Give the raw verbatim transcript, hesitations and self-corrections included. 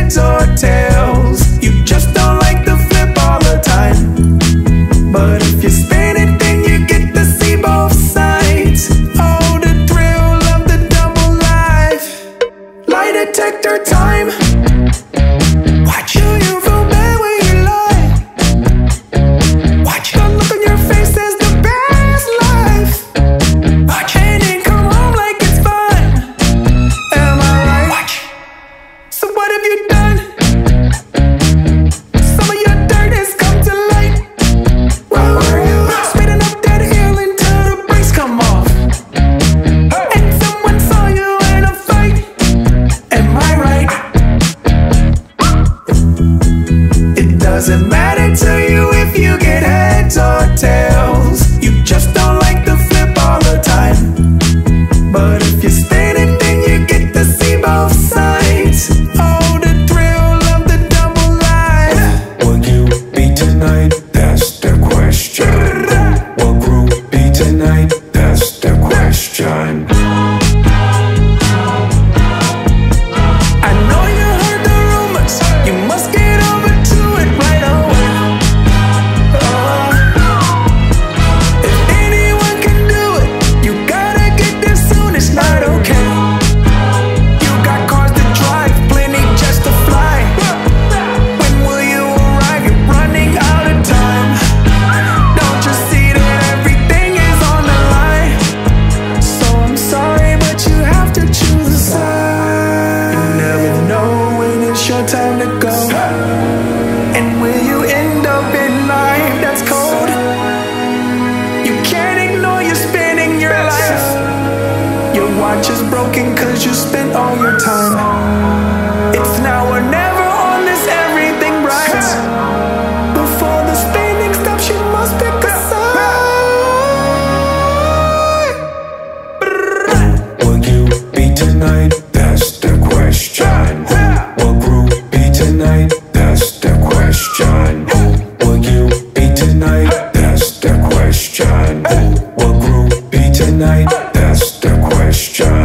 heads or tails. You just don't like the flip all the time. But if you spin it, then you get to see both sides. Oh, the thrill of the double life. Lie detector time. Watch you, you feel bad when you lie. Watch the look on your face says the best life. Watch and then come home like it's fun. Am I right? Watch. So what have you done? Some of your dirt has come to light. Where were you? Speeding up that hill until the brakes come off. And someone saw you in a fight. Am I right? It doesn't matter to you if you get heads or tails. You just don't like the flip all the time. But if you spin it, then you get to see both sides. Oh, the thrill of the double life. Will you be tonight? That's the question. Will group be tonight? That's the question. I know you heard the rumors. You must get over to it right away. Oh, if anyone can do it, you gotta get there soon. It's not okay. You got cars to drive, plenty just to fly. When will you arrive? You're running out of time. Don't you see that everything is on the line? So I'm sorry, but you have to choose a side. You never know when it's your time to go. And will you end up in life that's cold? You can't ignore you're spending your life. Your watch is broken cause you spent all your time. It's now or never on this everything bright. Before the spinning stops, you must pick a side. Will you be tonight? That's the question. Will group be tonight? That's the question. Will you be tonight? That's the question. Will group be tonight? That's the question.